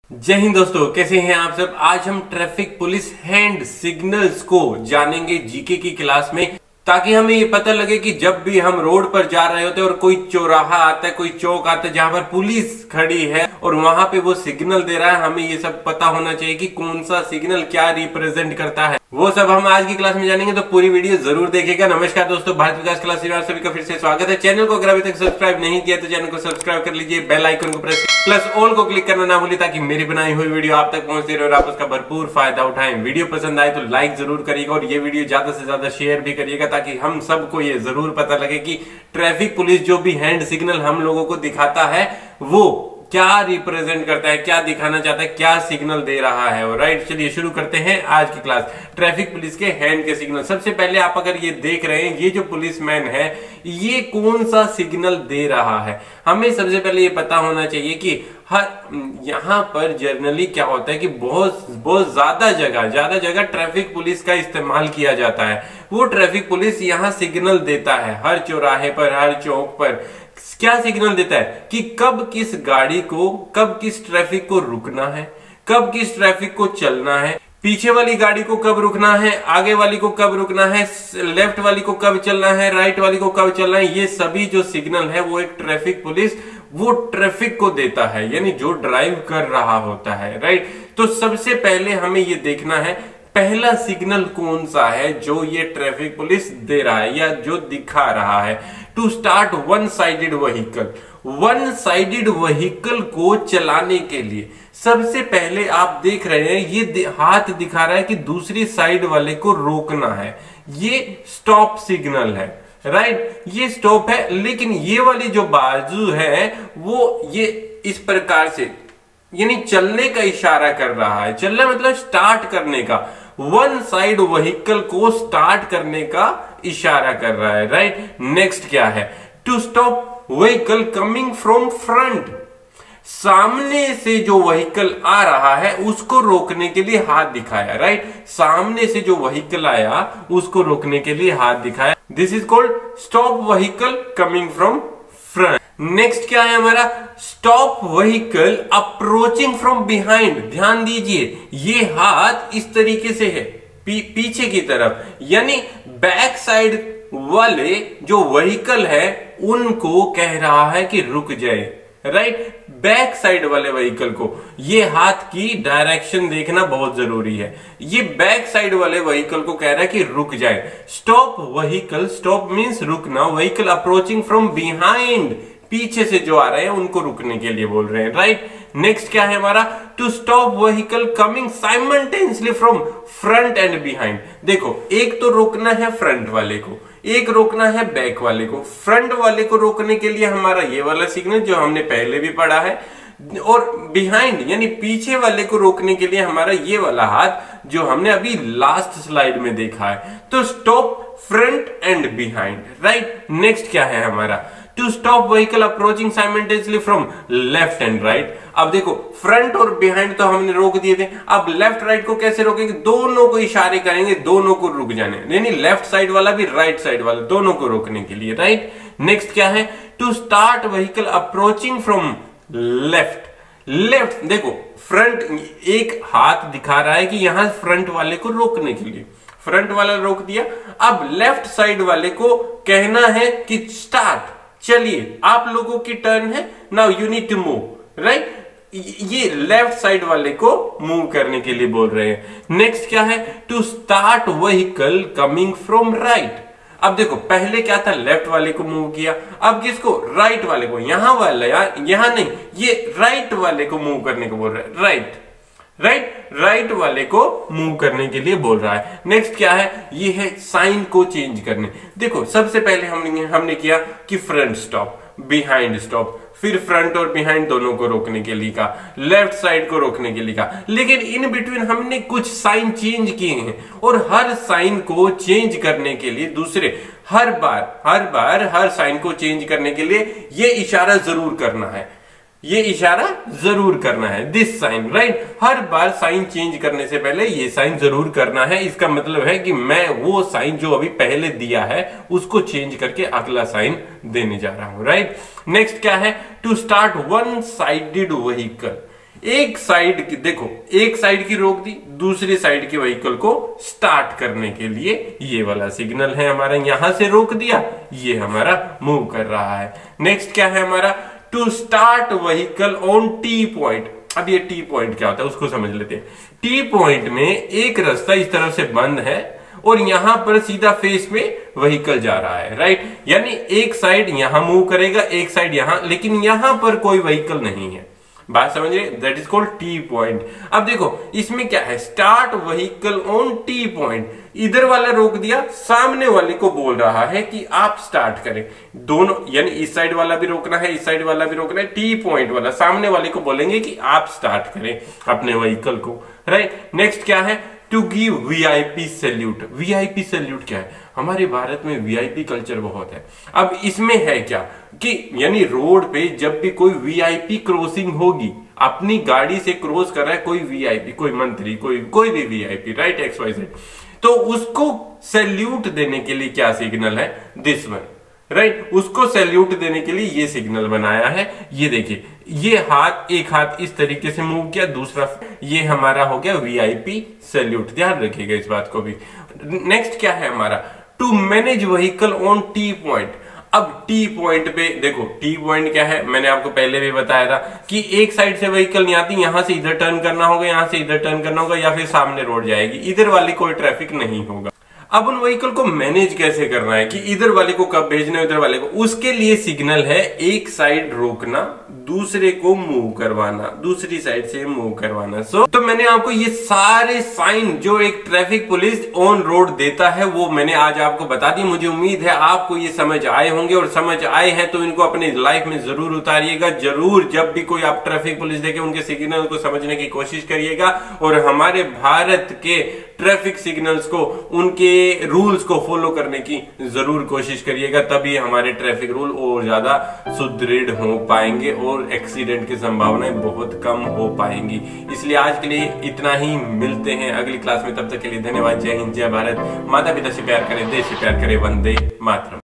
जय हिंद दोस्तों, कैसे हैं आप सब। आज हम ट्रैफिक पुलिस हैंड सिग्नल्स को जानेंगे जीके की क्लास में, ताकि हमें ये पता लगे कि जब भी हम रोड पर जा रहे होते हैं और कोई चौराहा आता है, कोई चौक आता है जहां पर पुलिस खड़ी है और वहां पे वो सिग्नल दे रहा है, हमें ये सब पता होना चाहिए कि कौन सा सिग्नल क्या रिप्रेजेंट करता है। वो सब हम आज की क्लास में जानेंगे, तो पूरी वीडियो जरूर देखिएगा। नमस्कार दोस्तों, भारत विकास क्लास सभी का फिर से स्वागत है। चैनल को अगर अभी तक सब्सक्राइब नहीं किया तो चैनल को सब्सक्राइब कर लीजिए, बेल आइकन को प्रेस प्लस ऑल को क्लिक करना ना भूलिए, ताकि मेरी बनाई हुई वीडियो आप तक पहुंचती रहे और आप उसका भरपूर फायदा उठाएं। वीडियो पसंद आए तो लाइक जरूर करिएगा और ये वीडियो ज्यादा से ज्यादा शेयर भी करिएगा, ताकि हम सबको ये जरूर पता लगे कि ट्रैफिक पुलिस जो भी हैंड सिग्नल हम लोगों को दिखाता है वो क्या रिप्रेजेंट करता है, क्या दिखाना चाहता है, क्या सिग्नल दे रहा है। और राइट, चलिए शुरू करते हैं आज की क्लास। ट्रैफिक पुलिस के हैंड के सिग्नल। सबसे पहले आप अगर ये देख रहे हैं, ये जो पुलिसमैन है ये कौन सा सिग्नल दे रहा है, हमें सबसे पहले ये पता होना चाहिए कि हर यहाँ पर जनरली क्या होता है कि बहुत ज्यादा जगह ट्रैफिक पुलिस का इस्तेमाल किया जाता है। वो ट्रैफिक पुलिस यहाँ सिग्नल देता है हर चौराहे पर, हर चौक पर। क्या सिग्नल देता है कि कब किस गाड़ी को, कब किस ट्रैफिक को रुकना है, कब किस ट्रैफिक को चलना है, पीछे वाली गाड़ी को कब रुकना है, आगे वाली को कब रुकना है, लेफ्ट वाली को कब चलना है, राइट वाली को कब चलना है। ये सभी जो सिग्नल है वो एक ट्रैफिक पुलिस वो ट्रैफिक को देता है, यानी जो ड्राइव कर रहा होता है। राइट, तो सबसे पहले हमें ये देखना है पहला सिग्नल कौन सा है जो ये ट्रैफिक पुलिस दे रहा है या जो दिखा रहा है। To start one sided vehicle. One sided vehicle को चलाने के लिए सबसे पहले आप देख रहे हैं ये हाथ दिखा रहा है कि दूसरी साइड वाले को रोकना है। ये स्टॉप सिग्नल है। राइट, ये स्टॉप है, लेकिन ये वाली जो बाजू है वो ये इस प्रकार से यानी चलने का इशारा कर रहा है। चलना मतलब स्टार्ट करने का, वन साइड व्हीकल को स्टार्ट करने का इशारा कर रहा है। राइट, नेक्स्ट क्या है, to stop vehicle coming from front. सामने से जो व्हीकल आ रहा है उसको रोकने के लिए हाथ दिखाया। राइट, सामने से जो व्हीकल आया उसको रोकने के लिए हाथ दिखाया। This is called stop vehicle coming from front. Next क्या है हमारा, stop vehicle approaching from behind. ध्यान दीजिए, ये हाथ इस तरीके से है पीछे की तरफ, यानी बैक साइड वाले जो व्हीकल है उनको कह रहा है कि रुक जाए। राइट, बैक साइड वाले व्हीकल को ये हाथ की डायरेक्शन देखना बहुत जरूरी है। ये बैक साइड वाले व्हीकल को कह रहा है कि रुक जाए। स्टॉप व्हीकल, स्टॉप मींस रुकना, व्हीकल अप्रोचिंग फ्रॉम बिहाइंड, पीछे से जो आ रहे हैं उनको रुकने के लिए बोल रहे हैं। राइट, नेक्स्ट क्या है हमारा, to stop vehicle coming simultaneously from front and behind. देखो, एक तो रोकना है फ्रंट वाले को, एक रोकना है बैक वाले को। फ्रंट वाले को रोकने के लिए हमारा ये वाला सिग्नल जो हमने पहले भी पढ़ा है, और बिहाइंड यानी पीछे वाले को रोकने के लिए हमारा ये वाला हाथ जो हमने अभी लास्ट स्लाइड में देखा है। तो stop front and behind. Right, next क्या है हमारा, to stop vehicle approaching simultaneously from left and right. अब देखो, फ्रंट और बिहाइंड तो हमने रोक दिए थे, अब लेफ्ट राइट को कैसे रोकेंगे, दोनों को इशारे करेंगे, दोनों को रुक जाने, यानी लेफ्ट साइड वाला भी राइट साइड वाला, दोनों को रोकने के लिए। राइट, नेक्स्ट क्या है, to start vehicle approaching from left. Left देखो, फ्रंट एक हाथ दिखा रहा है कि यहां फ्रंट वाले को रोकने के लिए, फ्रंट वाला रोक दिया। अब लेफ्ट साइड वाले को कहना है कि स्टार्ट, चलिए आप लोगों की टर्न है, now you need to move. Right, ये लेफ्ट साइड वाले को मूव करने के लिए बोल रहे हैं। नेक्स्ट क्या है, to start vehicle coming from right. अब देखो, पहले क्या था, लेफ्ट वाले को मूव किया, अब किसको, राइट वाले को, यहां वाला यहां नहीं, ये राइट वाले को मूव करने को बोल रहा है। राइट वाले को मूव करने के लिए बोल रहा है। नेक्स्ट क्या है, ये है साइन को चेंज करने। देखो, सबसे पहले हमने किया कि फ्रंट स्टॉप, बिहाइंड स्टॉप, फिर फ्रंट और बिहाइंड दोनों को रोकने के लिए कहा, लेफ्ट साइड को रोकने के लिए कहा, लेकिन इन बिटवीन हमने कुछ साइन चेंज किए हैं, और हर साइन को चेंज करने के लिए दूसरे हर बार हर साइन को चेंज करने के लिए ये इशारा जरूर करना है, ये इशारा जरूर करना है, दिस साइन। राइट, हर बार साइन चेंज करने से पहले ये साइन जरूर करना है। इसका मतलब है कि मैं वो साइन जो अभी पहले दिया है उसको चेंज करके अगला साइन देने जा रहा हूं। राइट, नेक्स्ट क्या है, to start one sided vehicle. एक साइड की, देखो एक साइड की रोक दी, दूसरी साइड की व्हीकल को स्टार्ट करने के लिए ये वाला सिग्नल है हमारा, यहां से रोक दिया, ये हमारा मूव कर रहा है। नेक्स्ट क्या है हमारा, to start vehicle on T point. अब ये टी पॉइंट क्या होता है उसको समझ लेते हैं। टी पॉइंट में एक रास्ता इस तरफ से बंद है और यहां पर सीधा फेस में व्हीकल जा रहा है, राइट। यानी एक साइड यहां मूव करेगा, एक साइड यहां, लेकिन यहां पर कोई व्हीकल नहीं है। बात समझिए, that is called T point. अब देखो इसमें क्या है, start vehicle on T point. इधर वाला रोक दिया, सामने वाले को बोल रहा है कि आप स्टार्ट करें। दोनों, यानी इस साइड वाला भी रोकना है, इस साइड वाला भी रोकना है। टी पॉइंट वाला सामने वाले को बोलेंगे कि आप स्टार्ट करें अपने व्हीकल को, राइट। नेक्स्ट क्या है, to give VIP salute. VIP salute क्या है, हमारे भारत में वीआईपी कल्चर बहुत है। अब इसमें है क्या कि यानी रोड पे जब भी कोई वीआईपी क्रॉसिंग होगी, अपनी गाड़ी से क्रॉस कर रहा है कोई वीआईपी, कोई मंत्री, कोई भी वीआईपी, राइट, XYZ, तो उसको सैल्यूट देने के लिए क्या सिग्नल है, दिस वन, राइट। उसको सैल्यूट देने के लिए ये सिग्नल बनाया है। ये देखिए, ये हाथ, एक हाथ इस तरीके से मूव किया, दूसरा, ये हमारा हो गया वीआईपी सैल्यूट। ध्यान रखिएगा इस बात को भी। नेक्स्ट क्या है हमारा, to manage vehicle on T point. अब टी पॉइंट पे देखो, टी पॉइंट क्या है, मैंने आपको पहले भी बताया था कि एक साइड से व्हीकल नहीं आती, यहां से इधर टर्न करना होगा, यहां से इधर टर्न करना होगा, या फिर सामने रोड जाएगी, इधर वाली कोई ट्रैफिक नहीं होगा। अब उन व्हीकल को मैनेज कैसे करना है कि इधर वाले को कब भेजना है, उधर वाले को, उसके लिए सिग्नल है एक साइड रोकना, दूसरे को मूव करवाना, दूसरी साइड से मूव करवाना। तो मैंने आपको ये सारे साइन जो एक ट्रैफिक पुलिस ऑन रोड देता है वो मैंने आज आपको बता दी। मुझे उम्मीद है आपको ये समझ आए होंगे, और समझ आए हैं तो इनको अपनी लाइफ में जरूर उतारिएगा। जरूर जब भी कोई आप ट्रैफिक पुलिस देखे उनके सिग्नल को समझने की कोशिश करिएगा, और हमारे भारत के ट्रैफिक सिग्नल्स को, उनके रूल्स को फॉलो करने की जरूर कोशिश करिएगा, तभी हमारे ट्रैफिक रूल और ज्यादा सुदृढ़ हो पाएंगे और एक्सीडेंट की संभावनाएं बहुत कम हो पाएंगी। इसलिए आज के लिए इतना ही, मिलते हैं अगली क्लास में। तब तक के लिए धन्यवाद। जय हिंद, जय भारत। माता पिता से प्यार करें, देश से प्यार करें। वंदे मातरम।